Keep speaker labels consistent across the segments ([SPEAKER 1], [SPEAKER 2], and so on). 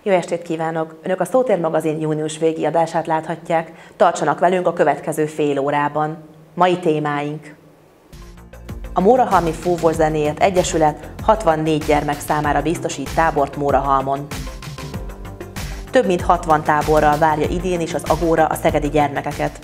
[SPEAKER 1] Jó estét kívánok! Önök a Szótér magazin június végi adását láthatják. Tartsanak velünk a következő fél órában. Mai témáink: a Mórahalmi Fúvózenéért Egyesület 64 gyermek számára biztosít tábort Mórahalmon. Több mint 60 táborral várja idén is az Agóra a szegedi gyermekeket.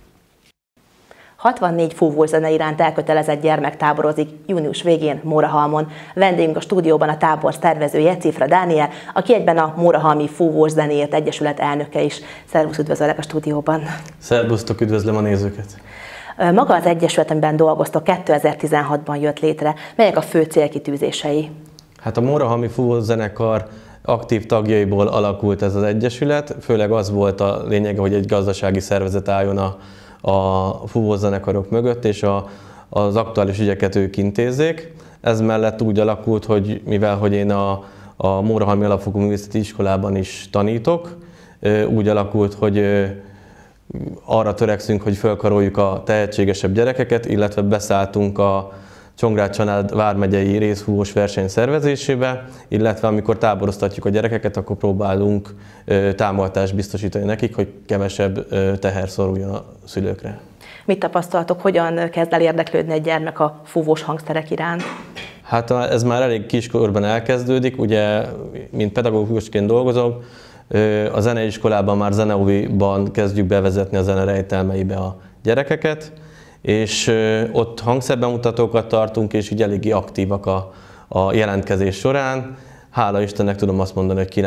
[SPEAKER 1] 64 fúvózene iránt elkötelezett gyermek táborozik június végén Mórahalmon. Vendégünk a stúdióban a tábor szervezője, Cifra Dániel, aki egyben a Mórahalmi Fúvózenéért Egyesület elnöke is. Szervusz, üdvözöllek a stúdióban!
[SPEAKER 2] Szervusztok, üdvözlöm a nézőket!
[SPEAKER 1] Maga az Egyesület, amiben dolgoztok, 2016-ban jött létre. Melyek a fő célkitűzései?
[SPEAKER 2] Hát a Mórahalmi Fúvózenekar aktív tagjaiból alakult ez az egyesület, főleg az volt a lényege, hogy egy gazdasági szervezet álljon a fúvózenekarok mögött, és az aktuális ügyeket ők intézzék. Ez mellett úgy alakult, hogy mivel én a Mórahalmi Alapfokú Művészeti Iskolában is tanítok, úgy alakult, hogy arra törekszünk, hogy felkaroljuk a tehetségesebb gyerekeket, illetve beszálltunk a Csongrád-Csanád vármegyei részfúvós verseny szervezésébe, illetve amikor táboroztatjuk a gyerekeket, akkor próbálunk támogatást biztosítani nekik, hogy kevesebb teher szoruljon a szülőkre.
[SPEAKER 1] Mit tapasztaltok, hogyan kezd el érdeklődni egy gyermek a fúvós hangszerek iránt?
[SPEAKER 2] Hát ez már elég kiskorban elkezdődik, ugye, mint pedagógusként dolgozom, a zeneiskolában már zeneóviban kezdjük bevezetni a zene rejtelmeibe a gyerekeket, és ott hangszerbemutatókat tartunk, és így eléggé aktívak a jelentkezés során. Hála Istennek tudom azt mondani, hogy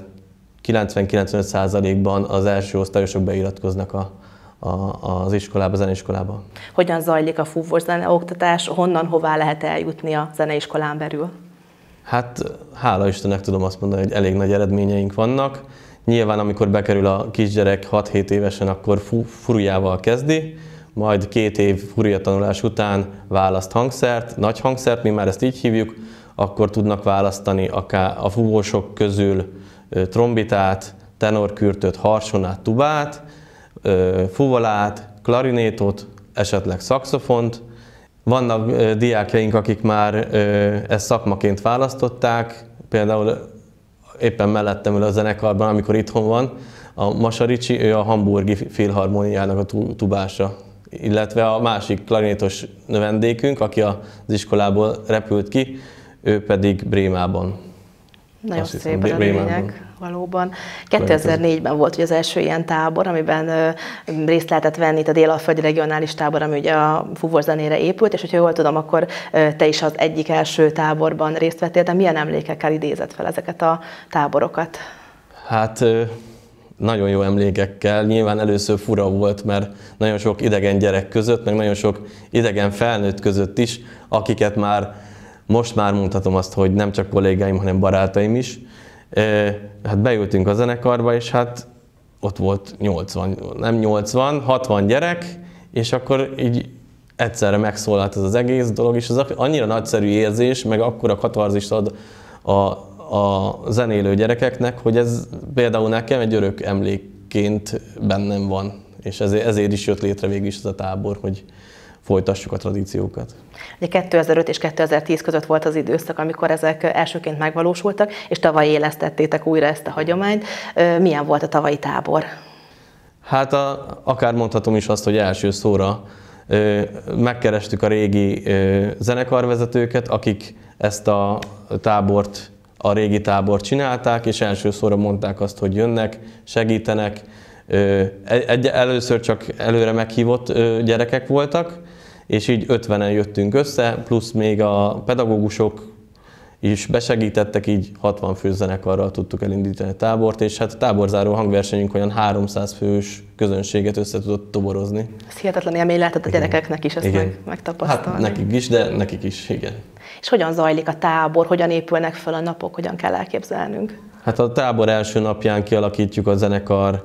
[SPEAKER 2] 90-95%-ban az első osztályosok beiratkoznak az iskolába, a zeneiskolába.
[SPEAKER 1] Hogyan zajlik a fúvós zeneoktatás, honnan, hová lehet eljutni a zeneiskolán belül?
[SPEAKER 2] Hát hála Istennek tudom azt mondani, hogy elég nagy eredményeink vannak. Nyilván amikor bekerül a kisgyerek 6-7 évesen, akkor furujával kezdi, majd 2 év furúja tanulás után választ hangszert, nagy hangszert, mi már ezt így hívjuk, akkor tudnak választani akár a fúvósok közül trombitát, tenorkürtöt, harsonát, tubát, fuvolát, klarinétot, esetleg szaxofont. Vannak diákjaink, akik már ezt szakmaként választották, például éppen mellettem ül a zenekarban, amikor itthon van, a Masaricsi, ő a Hamburgi Filharmóniának a tubása, illetve a másik klarinétos növendékünk, aki az iskolából repült ki, ő pedig Brémában.
[SPEAKER 1] Nagyon szép a lényeg, valóban. 2004-ben volt ugye az első ilyen tábor, amiben részt lehetett venni, itt a Dél-Alföldi Regionális Tábor, ami ugye a fúvózenére épült, és hogyha jól tudom, akkor te is az egyik első táborban részt vettél, de milyen emlékekkel idézett fel ezeket a táborokat?
[SPEAKER 2] Hát nagyon jó emlékekkel. Nyilván először fura volt, mert nagyon sok idegen gyerek között, meg nagyon sok idegen felnőtt között is, akiket most már mondhatom azt, hogy nem csak kollégáim, hanem barátaim is. Hát beültünk a zenekarba, és hát ott volt 60 gyerek, és akkor így egyszerre megszólalt ez az egész dolog, és az annyira nagyszerű érzés, meg akkora katarzist ad a zenélő gyerekeknek, hogy ez például nekem egy örök emlékként bennem van, és ezért is jött létre végül is ez a tábor, hogy folytassuk a tradíciókat.
[SPEAKER 1] Ugye 2005 és 2010 között volt az időszak, amikor ezek elsőként megvalósultak, és tavaly élesztettétek újra ezt a hagyományt. Milyen volt a tavalyi tábor? Hát
[SPEAKER 2] akár mondhatom is azt, hogy első szóra megkerestük a régi zenekarvezetőket, akik ezt a tábort, a régi tábort csinálták, és első szóra mondták azt, hogy jönnek, segítenek. Először csak előre meghívott gyerekek voltak, és így 50-en jöttünk össze, plusz még a pedagógusok is besegítettek, így 60 fős zenekarral tudtuk elindítani a tábort, és hát a táborzáró hangversenyünk olyan 300 fős közönséget össze tudott toborozni.
[SPEAKER 1] Ez hihetetlen élmény lehetett a gyerekeknek is ezt megtapasztalni.
[SPEAKER 2] Hát nekik is, de nekik is, igen.
[SPEAKER 1] És hogyan zajlik a tábor, hogyan épülnek fel a napok, hogyan kell elképzelnünk?
[SPEAKER 2] Hát a tábor első napján kialakítjuk a zenekar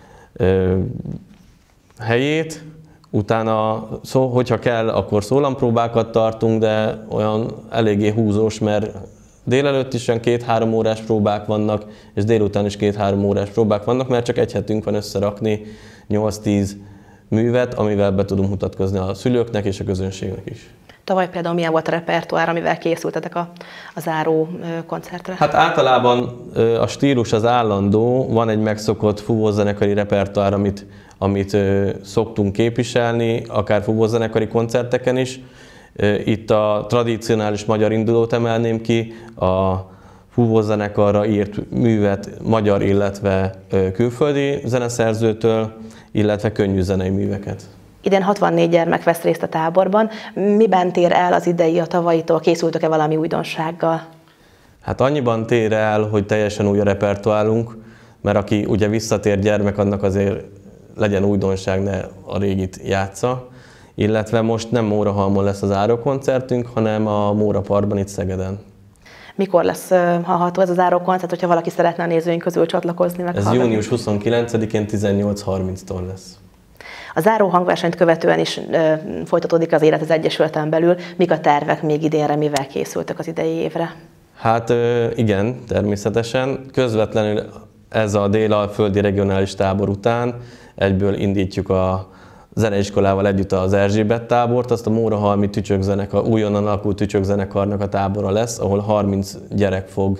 [SPEAKER 2] helyét, utána, hogyha kell, akkor szólampróbákat tartunk, de olyan eléggé húzós, mert délelőtt is olyan 2-3 órás próbák vannak, és délután is 2-3 órás próbák vannak, mert csak egy hetünk van összerakni 8-10 művet, amivel be tudunk mutatkozni a szülőknek és a közönségnek is.
[SPEAKER 1] Tavaly például milyen volt a repertoár, amivel készültetek a záró koncertre?
[SPEAKER 2] Hát általában a stílus az állandó, van egy megszokott fúvózenekari repertoár, amit szoktunk képviselni, akár fúvózenekari koncerteken is. Itt a tradicionális magyar indulót emelném ki, a fúvózenekarra írt művet magyar, illetve külföldi zeneszerzőtől, illetve könnyű zenei műveket.
[SPEAKER 1] Idén 64 gyermek vesz részt a táborban. Miben tér el az idei a tavalyitól? Készültök-e valami újdonsággal?
[SPEAKER 2] Hát annyiban tér el, hogy teljesen új a repertoárunk, mert aki ugye visszatér gyermek, annak azért legyen újdonság, ne a régit játsza. Illetve most nem Mórahalmon lesz az zárókoncertünk, hanem a Móra Parkban itt Szegeden.
[SPEAKER 1] Mikor lesz hallható ez a zárókoncert, hogyha valaki szeretne a nézőink közül csatlakozni?
[SPEAKER 2] Ez június 29-én 18:30-tól lesz.
[SPEAKER 1] A záró hangversenyt követően is folytatódik az élet az Egyesületen belül. Mik a tervek még idénre, mivel készültök az idei évre?
[SPEAKER 2] Hát igen, természetesen. Közvetlenül ez a délalföldi regionális tábor után egyből indítjuk a zeneiskolával együtt az Erzsébet tábort, azt a Mórahalmi tücsökzenekar, újonnan alakult tücsökzenekarnak a tábora lesz, ahol 30 gyerek fog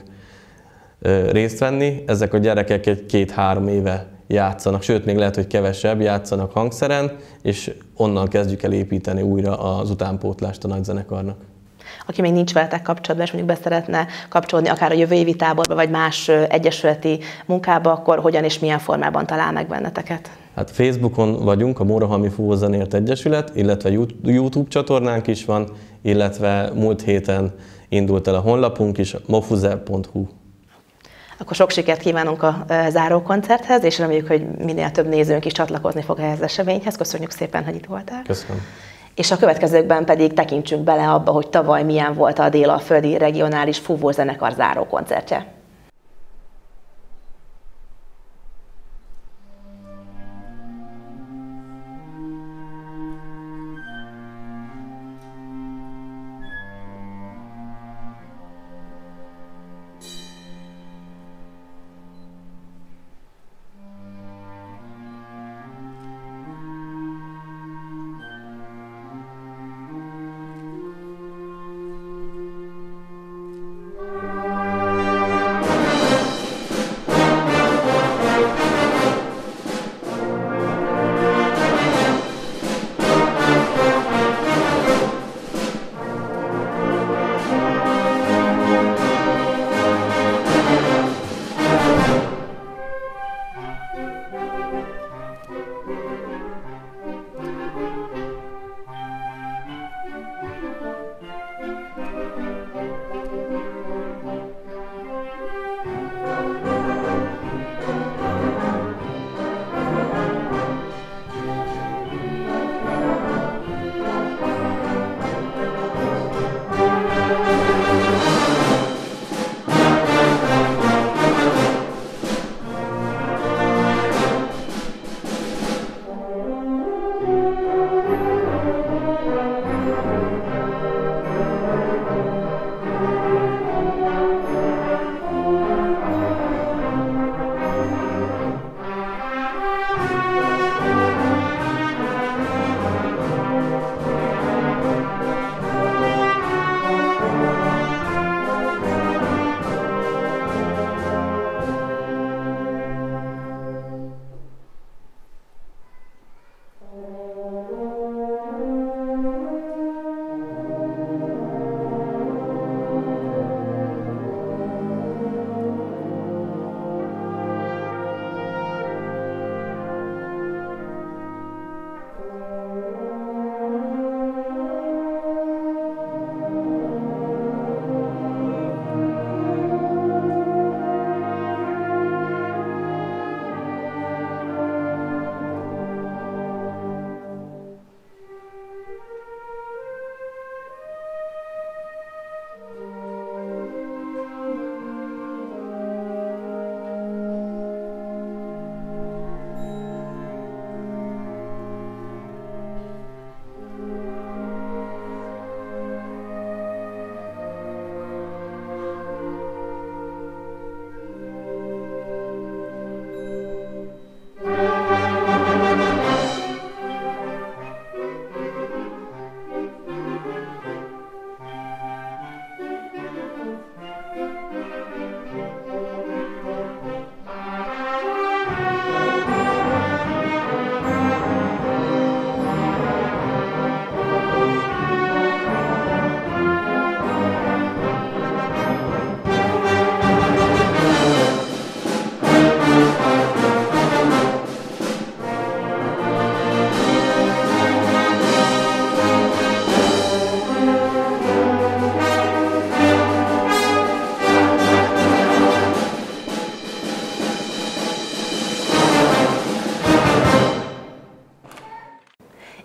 [SPEAKER 2] részt venni. Ezek a gyerekek egy 2-3 éve játszanak, sőt még lehet, hogy kevesebb, játszanak hangszeren, és onnan kezdjük el építeni újra az utánpótlást a nagyzenekarnak.
[SPEAKER 1] Aki még nincs veletek kapcsolatban, és mondjuk be szeretne kapcsolódni akár a jövő évi táborba, vagy más egyesületi munkába, akkor hogyan és milyen formában talál meg benneteket?
[SPEAKER 2] Hát Facebookon vagyunk, a Mórahalmi Fúvózenéért Egyesület, illetve YouTube csatornánk is van, illetve múlt héten indult el a honlapunk is, mofuze.hu.
[SPEAKER 1] Akkor sok sikert kívánunk a zárókoncerthez, és reméljük, hogy minél több nézőnk is csatlakozni fog ehhez az eseményhez. Köszönjük szépen, hogy itt voltál.
[SPEAKER 2] Köszönöm.
[SPEAKER 1] És a következőkben pedig tekintsünk bele abba, hogy tavaly milyen volt a délalföldi regionális fúvózenekar zárókoncertje.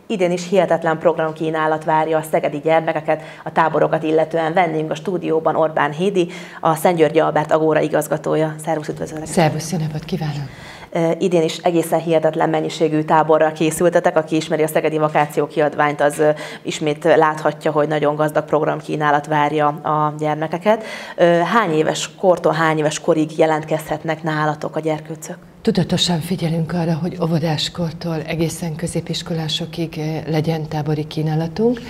[SPEAKER 1] Idén is hihetetlen programkínálat várja a szegedi gyermekeket, a táborokat illetően. Vendégünk a stúdióban Orbán Hédi, a Szent Györgyi Albert Agóra igazgatója. Szervusz, üdvözöllek!
[SPEAKER 3] Szervusz, jó napot kívánok!
[SPEAKER 1] Idén is egészen hihetetlen mennyiségű táborral készültetek. Aki ismeri a Szegedi Vakáció kiadványt, az ismét láthatja, hogy nagyon gazdag programkínálat várja a gyermekeket. Hány éves kortól, hány éves korig jelentkezhetnek nálatok a gyerkőcök?
[SPEAKER 3] Tudatosan figyelünk arra, hogy óvodáskortól egészen középiskolásokig legyen tábori kínálatunk.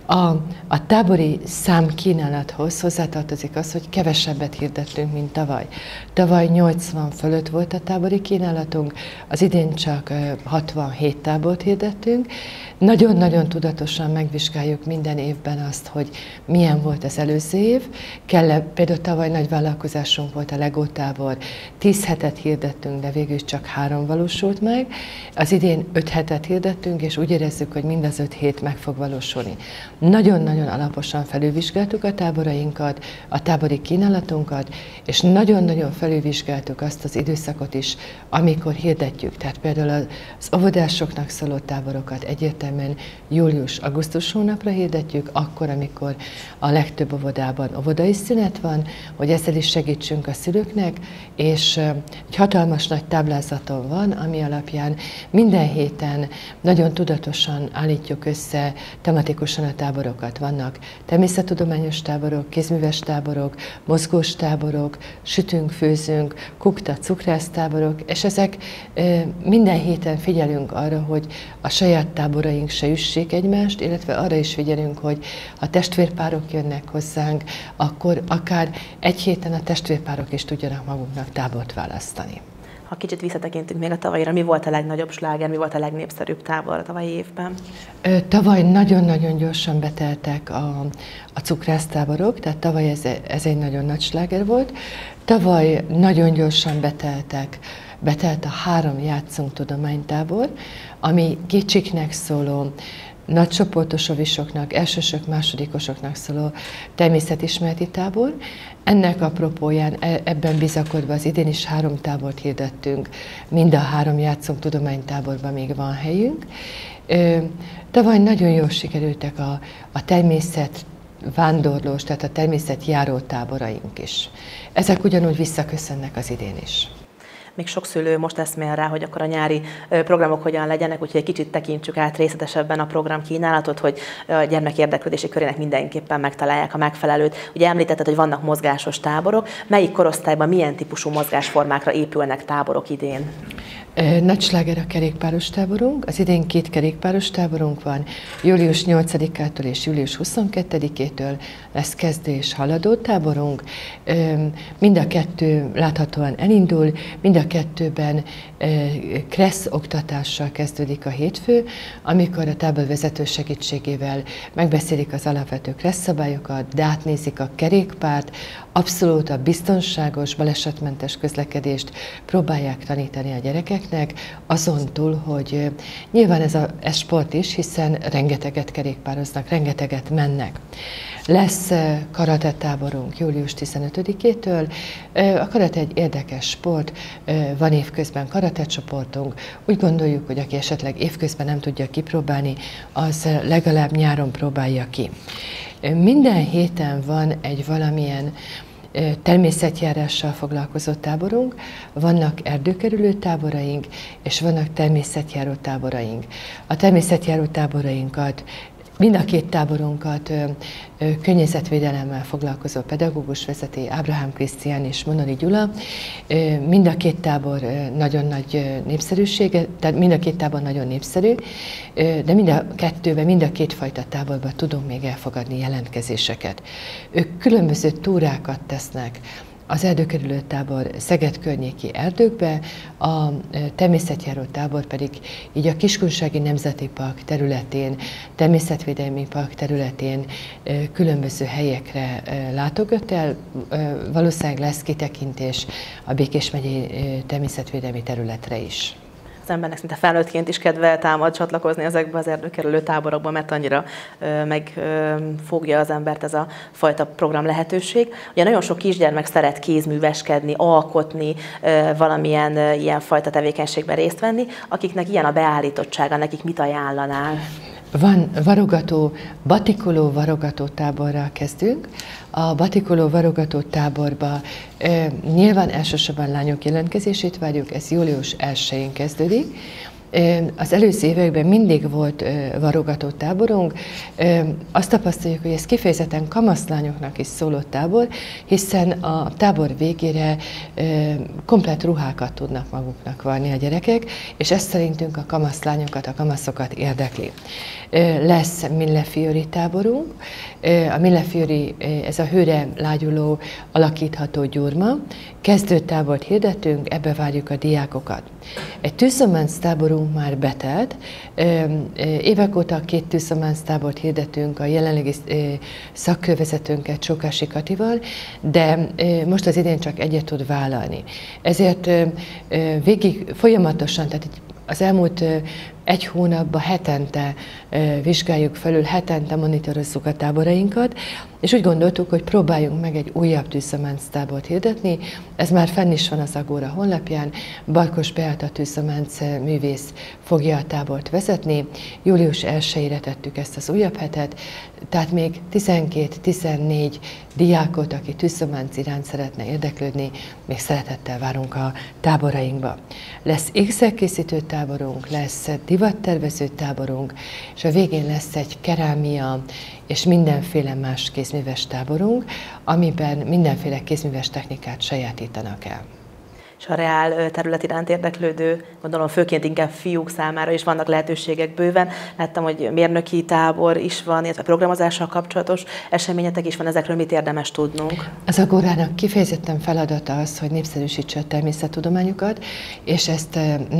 [SPEAKER 3] A tábori számkínálathoz hozzátartozik az, hogy kevesebbet hirdettünk, mint tavaly. Tavaly 80 fölött volt a tábori kínálatunk, az idén csak 67 tábort hirdettünk. Nagyon-nagyon tudatosan megvizsgáljuk minden évben azt, hogy milyen volt az előző év. Például tavaly nagy vállalkozásunk volt a Lego tábor, 10 hetet hirdettünk, de végül csak 3 valósult meg. Az idén 5 hetet hirdettünk, és úgy érezzük, hogy mind az 5 hét meg fog valósulni. Nagyon-nagyon alaposan felülvizsgáltuk a táborainkat, a tábori kínálatunkat, és nagyon-nagyon felülvizsgáltuk azt az időszakot is, amikor hirdetjük. Tehát például az óvodásoknak szóló táborokat egyértelműen július-augusztus hónapra hirdetjük, akkor, amikor a legtöbb óvodában óvodai szünet van, hogy ezzel is segítsünk a szülőknek, és egy hatalmas nagy táblázaton van, ami alapján minden héten nagyon tudatosan állítjuk össze tematikusan a táborokat. Vannak természettudományos táborok, kézműves táborok, mozgós táborok, sütünk, főzünk, kukta, cukrásztáborok, és ezek minden héten figyelünk arra, hogy a saját táboraink se üssék egymást, illetve arra is figyelünk, hogy ha testvérpárok jönnek hozzánk, akkor akár egy héten a testvérpárok is tudjanak maguknak tábort választani.
[SPEAKER 1] Ha kicsit visszatekintünk még a tavalyra, mi volt a legnagyobb sláger, mi volt a legnépszerűbb tábor a tavalyi évben?
[SPEAKER 3] Tavaly nagyon-nagyon gyorsan beteltek a cukrásztáborok, tehát tavaly ez egy nagyon nagy sláger volt. Tavaly nagyon gyorsan betelt a 3 Játszunk tudománytábor, ami kicsiknek szóló, nagycsoportos ovisoknak, elsősök, másodikosoknak szóló természetismereti tábor. Ennek apropóján ebben bizakodva az idén is 3 tábort hirdettünk, mind a 3 Játszunk tudománytáborban még van helyünk. Tavaly nagyon jól sikerültek a természet vándorlós, tehát a természetjáró táboraink is. Ezek ugyanúgy visszaköszönnek az idén is.
[SPEAKER 1] Még sok szülő most eszmél rá, hogy akkor a nyári programok hogyan legyenek, úgyhogy egy kicsit tekintsük át részletesebben a programkínálatot, hogy a gyermek érdeklődési körének mindenképpen megtalálják a megfelelőt. Ugye említetted, hogy vannak mozgásos táborok. Melyik korosztályban milyen típusú mozgásformákra épülnek táborok idén?
[SPEAKER 3] Nagy sláger a kerékpáros táborunk. Az idén 2 kerékpáros táborunk van. Július 8-ától és július 22-től lesz kezdő és haladó táborunk. Mind a 2 láthatóan elindul, mind a 2-ben kressz oktatással kezdődik a hétfő, amikor a táborvezető segítségével megbeszélik az alapvető kressz szabályokat, de átnézik a kerékpárt, abszolút a biztonságos, balesetmentes közlekedést próbálják tanítani a gyerekeknek, azon túl, hogy nyilván ez sport is, hiszen rengeteget kerékpároznak, rengeteget mennek. Lesz karate táborunk július 15-től. A karate egy érdekes sport, van évközben karate csoportunk. Úgy gondoljuk, hogy aki esetleg évközben nem tudja kipróbálni, az legalább nyáron próbálja ki. Minden héten van egy valamilyen természetjárással foglalkozó táborunk, vannak erdőkerülő táboraink, és vannak természetjáró táboraink. A természetjáró táborainkat, mind a 2 táborunkat környezetvédelemmel foglalkozó pedagógus vezeti, Ábrahám Krisztián és Monori Gyula. Mind a 2 tábor nagyon nagy népszerűsége, tehát mind a 2 tábor nagyon népszerű, de mind a 2-ben, mind a 2 fajta táborban tudunk még elfogadni jelentkezéseket. Ők különböző túrákat tesznek. Az erdőkerülő tábor Szeged környéki erdőkbe, a természetjáró tábor pedig így a Kiskunsági Nemzeti Park területén, természetvédelmi park területén különböző helyekre látogat el. Valószínűleg lesz kitekintés a Békés megyei természetvédelmi területre is.
[SPEAKER 1] Az embernek szinte felnőttként is kedve támad csatlakozni ezekbe az erdőkerülő táborokba, mert annyira megfogja az embert ez a fajta program lehetőség. Ugye nagyon sok kisgyermek szeret kézműveskedni, alkotni, valamilyen ilyen fajta tevékenységben részt venni. Akiknek ilyen a beállítottsága, nekik mit ajánlanál?
[SPEAKER 3] Van batikoló varogató táborral kezdünk. A batikoló varogató táborba nyilván elsősorban lányok jelentkezését várjuk, ez július 1-én kezdődik. Az előző években mindig volt varogató táborunk. Azt tapasztaljuk, hogy ez kifejezetten kamaszlányoknak is szóló tábor, hiszen a tábor végére komplett ruhákat tudnak maguknak varni a gyerekek, és ez szerintünk a kamaszlányokat, a kamaszokat érdekli. Lesz Millefiori táborunk. A Millefiori, ez a hőre lágyuló, alakítható gyurma. Kezdőtábort hirdetünk, ebbe várjuk a diákokat. Egy tűzománc táborunk már betelt. Évek óta 2 tűzománc tábort hirdetünk a jelenlegi szakkörvezetőnket, Sókási Katival, de most az idén csak egyet tud vállalni. Ezért végig folyamatosan, tehát az elmúlt 1 hónapban hetente vizsgáljuk felül, hetente monitorozzuk a táborainkat, és úgy gondoltuk, hogy próbáljunk meg egy újabb tűzománc tábort hirdetni. Ez már fenn is van az Agóra honlapján. Barkos Beáta tűzománc művész fogja a tábort vezetni. Július 1-ére tettük ezt az újabb hetet, tehát még 12-14 diákot, aki tűzománc iránt szeretne érdeklődni, még szeretettel várunk a táborainkba. Lesz ékszerkészítő táborunk, lesz divattervező táborunk, és a végén lesz egy kerámia és mindenféle más kézműves táborunk, amiben mindenféle kézműves technikát sajátítanak el.
[SPEAKER 1] És a reál terület iránt érdeklődő, gondolom főként inkább fiúk számára is vannak lehetőségek bőven. Láttam, hogy mérnöki tábor is van, illetve programozással kapcsolatos eseményetek is van, ezekről mit érdemes tudnunk?
[SPEAKER 3] Az Agórának kifejezetten feladata az, hogy népszerűsítse a természettudományokat, és ezt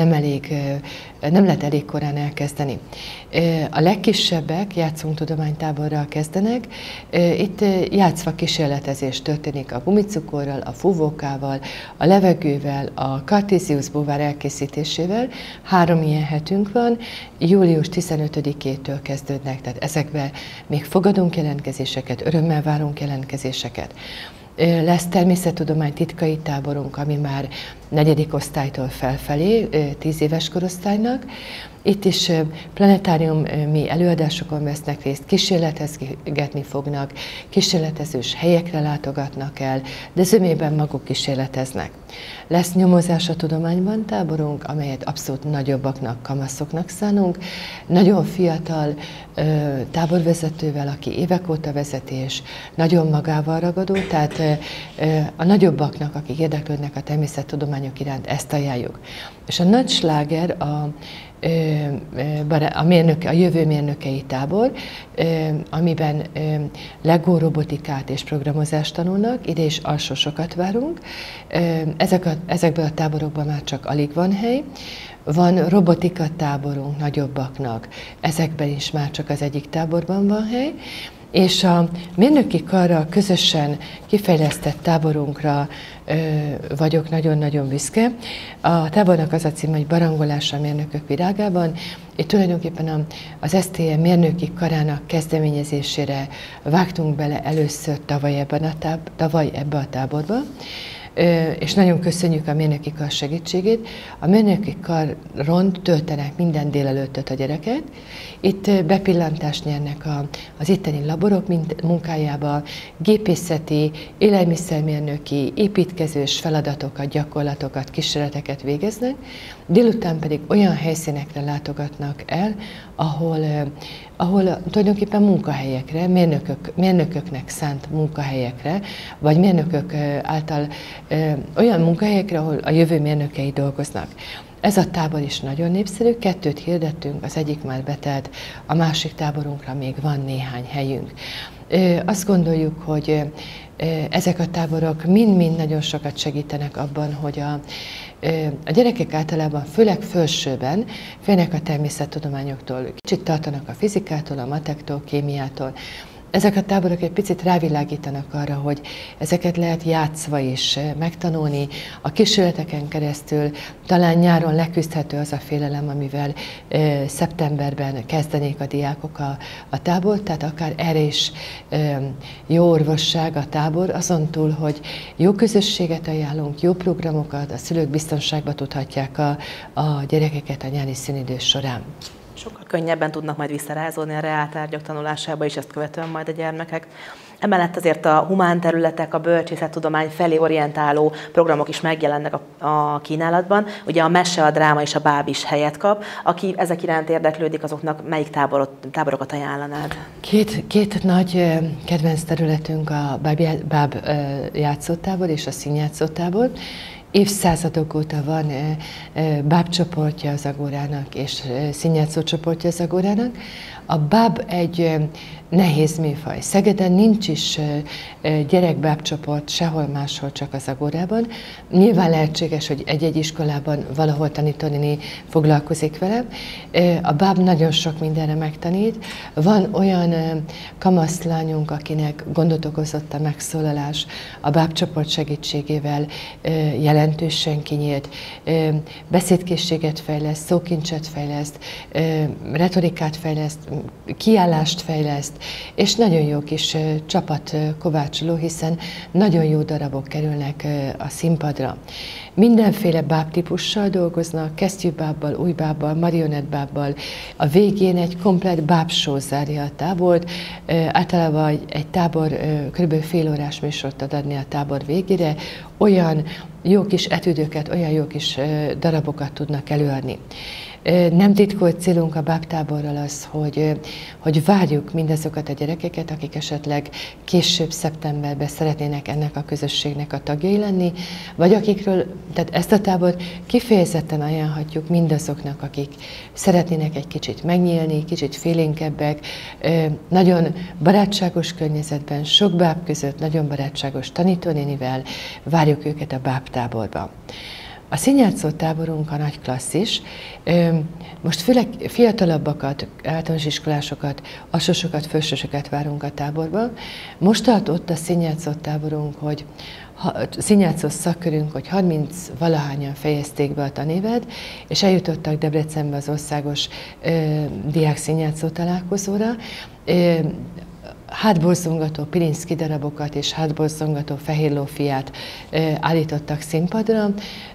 [SPEAKER 3] nem lehet elég korán elkezdeni. A legkisebbek játszunk tudománytáborral kezdenek, itt játszva kísérletezés történik a gumicukorral, a fúvókával, a levegővel, a Cartesius búvár elkészítésével. 3 ilyen hetünk van, július 15-től kezdődnek, tehát ezekben még fogadunk jelentkezéseket, örömmel várunk jelentkezéseket. Lesz természettudomány titkai táborunk, ami már 4. osztálytól felfelé, 10 éves korosztálynak. Itt is planetáriumi előadásokon vesznek részt, kísérletezgetni fognak, kísérletezős helyekre látogatnak el, de zömében maguk kísérleteznek. Lesz nyomozás a tudományban táborunk, amelyet abszolút nagyobbaknak, kamaszoknak szánunk. Nagyon fiatal táborvezetővel, aki évek óta vezeti, és nagyon magával ragadó, tehát a nagyobbaknak, akik érdeklődnek a természettudományok iránt, ezt ajánljuk. És a nagy sláger a jövő mérnökei tábor, amiben Lego robotikát és programozást tanulnak, ide is alsósokat várunk. Ezekből a táborokban már csak alig van hely. Van robotika táborunk nagyobbaknak, ezekben is már csak az egyik táborban van hely. És a mérnöki karral közösen kifejlesztett táborunkra vagyok nagyon-nagyon büszke. A tábornak az a cím, hogy Barangolás a mérnökök világában. Itt tulajdonképpen az STM mérnöki karának kezdeményezésére vágtunk bele először tavaly ebbe a táborba. És nagyon köszönjük a mérnöki kar segítségét. A mérnöki karon töltenek minden délelőttöt a gyerekek. Itt bepillantást nyernek az itteni laborok munkájába, gépészeti, élelmiszermérnöki, építkezős feladatokat, gyakorlatokat, kísérleteket végeznek. Délután pedig olyan helyszínekre látogatnak el, ahol tulajdonképpen munkahelyekre, mérnököknek szánt munkahelyekre, vagy mérnökök által olyan munkahelyekre, ahol a jövő mérnökei dolgoznak. Ez a tábor is nagyon népszerű, 2 hirdettünk, az egyik már betelt, a másik táborunkra még van néhány helyünk. Azt gondoljuk, hogy ezek a táborok mind-mind nagyon sokat segítenek abban, hogy a gyerekek általában, főleg felsőben félnek a természettudományoktól, kicsit tartanak a fizikától, a matektól, kémiától. Ezek a táborok egy picit rávilágítanak arra, hogy ezeket lehet játszva is megtanulni. A kísérleteken keresztül talán nyáron leküzdhető az a félelem, amivel szeptemberben kezdenék a diákok a tábort, tehát akár erre is jó orvosság a tábor, azon túl, hogy jó közösséget ajánlunk, jó programokat, a szülők biztonságba tudhatják a gyerekeket a nyári szünidő során.
[SPEAKER 1] Sokkal könnyebben tudnak majd visszarázódni a reáltárgyak tanulásába is, ezt követően majd a gyermekek. Emellett azért a humán területek, a bölcsészettudomány felé orientáló programok is megjelennek a kínálatban. Ugye a mese, a dráma és a báb is helyet kap. Aki ezek iránt érdeklődik, azoknak melyik táborokat ajánlanád?
[SPEAKER 3] Két nagy kedvenc területünk a báb játszótábor és a színjátszótábor. Évszázadok óta van bábcsoportja az Agórának és színjátszó csoportja az Agórának. A báb egy nehéz műfaj. Szegeden nincs is gyerekbábcsoport sehol máshol, csak az Agórában. Nyilván lehetséges, hogy egy-egy iskolában valahol tanítónéni foglalkozik vele. A báb nagyon sok mindenre megtanít. Van olyan kamaszlányunk, akinek gondot okozott a megszólalás, a bábcsoport segítségével jelentősen kinyílt, beszédkészséget fejleszt, szókincset fejleszt, retorikát fejleszt, kiállást fejleszt, és nagyon jó kis csapatkovácsoló, hiszen nagyon jó darabok kerülnek a színpadra. Mindenféle bábtípussal dolgoznak, kesztyűbábbal, újbábbal, marionettbábbal. A végén egy komplett bábshow zárja a tábort. Általában egy tábor kb. Fél órás műsort ad adni a tábor végére. Olyan jó kis etüdöket, olyan jó kis darabokat tudnak előadni. Nem titkolt célunk a bábtáborral az, hogy várjuk mindazokat a gyerekeket, akik esetleg később szeptemberben szeretnének ennek a közösségnek a tagjai lenni, vagy akikről, tehát ezt a tábort kifejezetten ajánlhatjuk mindazoknak, akik szeretnének egy kicsit megnyílni, kicsit félénkebbek, nagyon barátságos környezetben, sok báb között, nagyon barátságos tanítónénivel várjuk őket a bábtáborba. A színjátszó táborunk a nagy klasszis. Most főleg fiatalabbakat, általános iskolásokat, alsósokat, felsősöket várunk a táborba. Most tart ott a színjátszó táborunk, hogy színjátszó szakkörünk, hogy 30-valahányan fejezték be a tanévet, és eljutottak Debrecenbe az országos diák színjátszó találkozóra. Hátborzongató Pilinszky darabokat és hátborzongató Fehér Lófiát állítottak színpadra.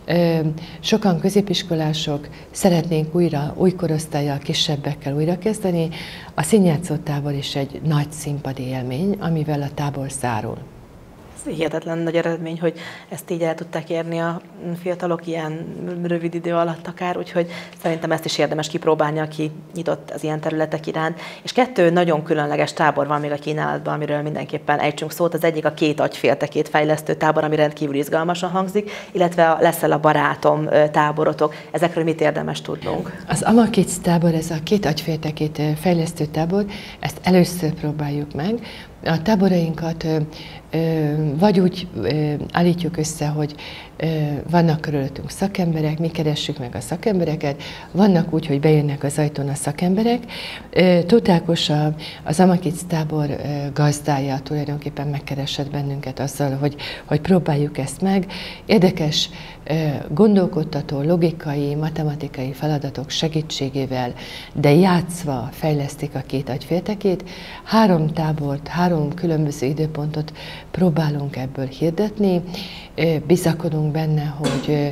[SPEAKER 3] Sokan középiskolások, szeretnénk új korosztállyal, kisebbekkel újrakezdeni. A színjátszó tábor is egy nagy színpadi élmény, amivel a tábor zárul.
[SPEAKER 1] Ez hihetetlen nagy eredmény, hogy ezt így el tudták érni a fiatalok ilyen rövid idő alatt akár, úgyhogy szerintem ezt is érdemes kipróbálni, aki nyitott az ilyen területek iránt. És 2 nagyon különleges tábor van még a kínálatban, amiről mindenképpen ejtsünk szót. Az egyik a Két agyféltekét fejlesztő tábor, ami rendkívül izgalmasan hangzik, illetve a Leszel a barátom táborotok. Ezekről mit érdemes tudnunk?
[SPEAKER 3] Az Amakic tábor, ez a Két agyféltekét fejlesztő tábor, ezt először próbáljuk meg. A táborainkat vagy úgy állítjuk össze, hogy vannak körülöttünk szakemberek, mi keressük meg a szakembereket, vannak úgy, hogy bejönnek az ajtón a szakemberek. Tóth Ákos, az Amakic tábor gazdája tulajdonképpen megkeresett bennünket azzal, hogy próbáljuk ezt meg. Érdekes, gondolkodtató, logikai, matematikai feladatok segítségével, de játszva fejlesztik a Két agyféltekét. 3 tábort, 3 különböző időpontot próbálunk ebből hirdetni. Bizakodunk benne, hogy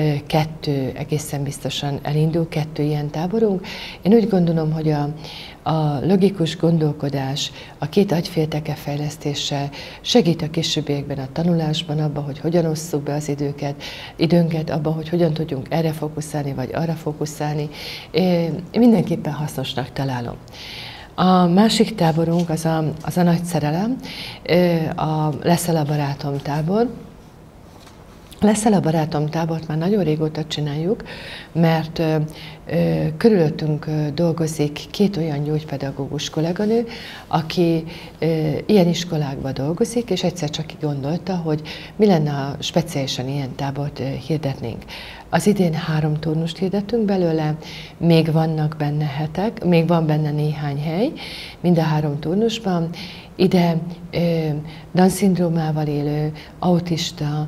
[SPEAKER 3] 2 egészen biztosan elindul, 2 ilyen táborunk. Én úgy gondolom, hogy a logikus gondolkodás, a Két agyfélteke fejlesztése segít a későbbiekben a tanulásban, abban, hogy hogyan osszuk be az időnket, abban, hogy hogyan tudjunk erre fókuszálni, vagy arra fókuszálni. Mindenképpen hasznosnak találom. A másik táborunk az a nagy szerelem, a Leszel a barátom tábor. Leszel a barátom tábort már nagyon régóta csináljuk, mert körülöttünk dolgozik 2 olyan gyógypedagógus kolléganő, aki ilyen iskolákban dolgozik, és egyszer csak gondolta, hogy mi lenne, ha speciálisan ilyen tábort hirdetnénk. Az idén 3 turnust hirdettünk belőle, még vannak benne hetek, még van benne néhány hely, mind a 3 turnusban, ide Down-szindrómával élő, autista,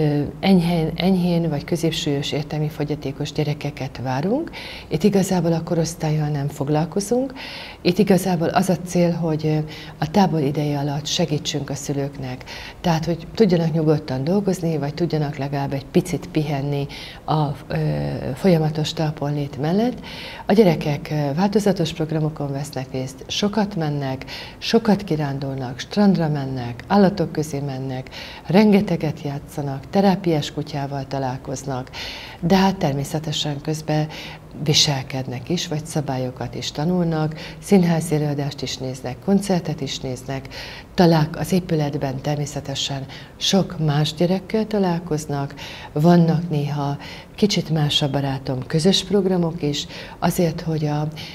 [SPEAKER 3] enyhén vagy középsúlyos értelmi fogyatékos gyerekeket várunk. Itt igazából a korosztállyal nem foglalkozunk. Itt igazából az a cél, hogy a tábor ideje alatt segítsünk a szülőknek. Tehát, hogy tudjanak nyugodtan dolgozni, vagy tudjanak legalább egy picit pihenni a folyamatos talponlét mellett. A gyerekek változatos programokon vesznek részt, sokat mennek, sokat kirándulnak, strandra mennek, állatok közé mennek, rengeteget játszanak, terápiás kutyával találkoznak, de hát természetesen közben viselkednek is, vagy szabályokat is tanulnak, színházi előadást is néznek, koncertet is néznek, az épületben természetesen sok más gyerekkel találkoznak, vannak néha kicsit más a barátom közös programok is, azért, hogy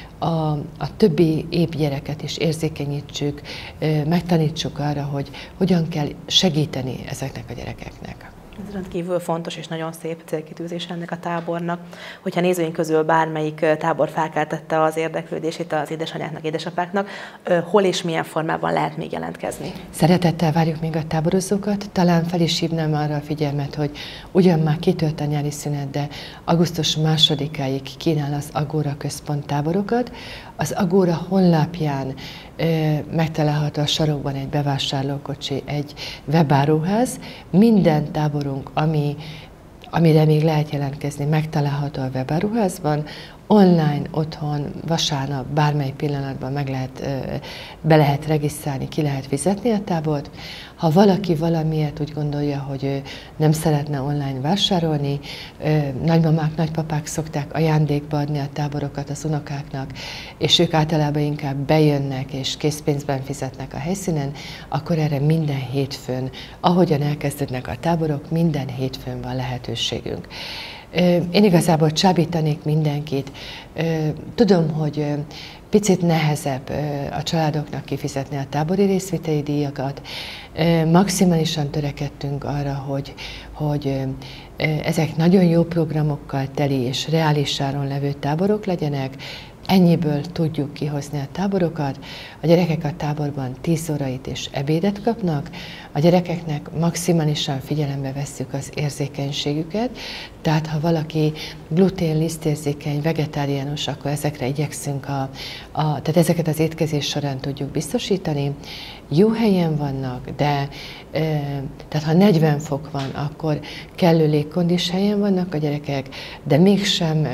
[SPEAKER 3] a többi épp gyereket is érzékenyítsük, megtanítsuk arra, hogy hogyan kell segíteni ezeknek a gyerekeknek.
[SPEAKER 1] Ez rendkívül fontos és nagyon szép célkitűzés ennek a tábornak. Hogyha nézőink közül bármelyik tábor felkeltette az érdeklődését az édesanyáknak, édesapáknak, hol és milyen formában lehet még jelentkezni?
[SPEAKER 3] Szeretettel várjuk még a táborozókat. Talán fel is hívnám arra a figyelmet, hogy ugyan már kitört a nyári szünet, de augusztus 2-áig kínál az Agora Központ táborokat. Az Agora honlapján megtalálható a sarokban egy bevásárlókocsi, egy webáruház. Minden táborunk, amire még lehet jelentkezni, megtalálható a webáruházban. Online, otthon, vasárnap, bármely pillanatban be lehet regisztrálni, ki lehet fizetni a tábort. Ha valaki valamiért úgy gondolja, hogy ő nem szeretne online vásárolni, nagymamák, nagypapák szokták ajándékba adni a táborokat az unokáknak, és ők általában inkább bejönnek és készpénzben fizetnek a helyszínen, akkor erre minden hétfőn, ahogyan elkezdődnek a táborok, minden hétfőn van lehetőségünk. Én igazából csábítanék mindenkit. Tudom, hogy picit nehezebb a családoknak kifizetni a tábori részviteli díjakat. Maximálisan törekedtünk arra, hogy ezek nagyon jó programokkal teli és reális áron levő táborok legyenek. Ennyiből tudjuk kihozni a táborokat. A gyerekek a táborban 10 órait és ebédet kapnak. A gyerekeknek maximálisan figyelembe vesszük az érzékenységüket, tehát ha valaki glutén, lisztérzékeny, vegetáriánus, akkor ezekre igyekszünk, tehát ezeket az étkezés során tudjuk biztosítani. Jó helyen vannak, de tehát ha 40 fok van, akkor kellő légkondis helyen vannak a gyerekek, de mégsem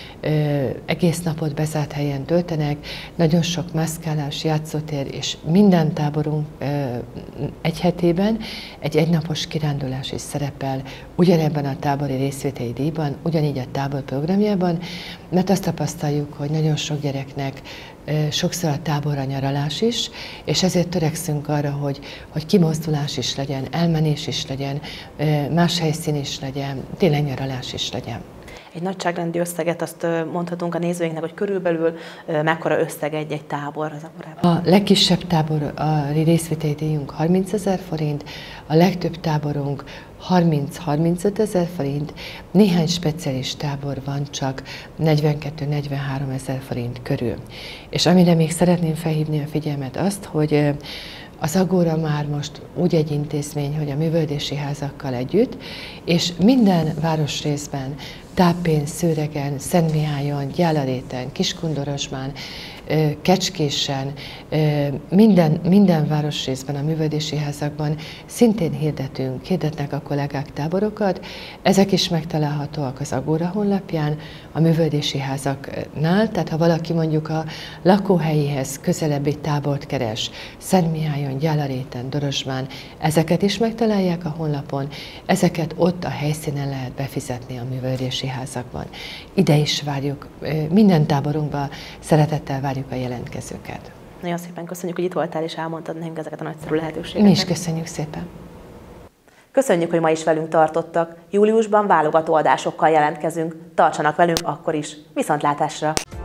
[SPEAKER 3] egész napot bezárt helyen töltenek. Nagyon sok mászkálás, játszótér, és minden táborunk egy hetében egy egynapos kirándulás is szerepel ugyanebben a tábori részvételi díjban, ugyanígy a tábor programjában, mert azt tapasztaljuk, hogy nagyon sok gyereknek sokszor a táborra nyaralás is, és ezért törekszünk arra, hogy kimozdulás is legyen, elmenés is legyen, más helyszín is legyen, tényleg nyaralás is legyen.
[SPEAKER 1] Egy nagyságrendi összeget azt mondhatunk a nézőinknek, hogy körülbelül mekkora összeg egy tábor az Agorában?
[SPEAKER 3] A legkisebb tábori részvételi díjunk 30 000 forint, a legtöbb táborunk 30-35 000 forint, néhány speciális tábor van csak 42-43 000 forint körül. És amire még szeretném felhívni a figyelmet azt, hogy az Agora már most úgy egy intézmény, hogy a művelődési házakkal együtt, és minden városrészben, Tápén, Szőregen, Szentmihályon, Gyálaréten, Kiskundorozsmán, Kecskésen, minden városrészben, a művelődési házakban szintén hirdetnek a kollégák táborokat. Ezek is megtalálhatóak az Agora honlapján, a művelődési házaknál, tehát ha valaki mondjuk a lakóhelyéhez közelebbi tábort keres, Szentmihályon, Gyálaréten, Dorozsmán, ezeket is megtalálják a honlapon, ezeket ott a helyszínen lehet befizetni a művelődési házakban. Ide is várjuk, minden táborunkban szeretettel várjuk a jelentkezőket.
[SPEAKER 1] Nagyon szépen köszönjük, hogy itt voltál és elmondtad nekünk ezeket a nagyszerű lehetőségeket.
[SPEAKER 3] Mi is köszönjük szépen.
[SPEAKER 1] Köszönjük, hogy ma is velünk tartottak. Júliusban válogató adásokkal jelentkezünk. Tartsanak velünk akkor is. Viszontlátásra!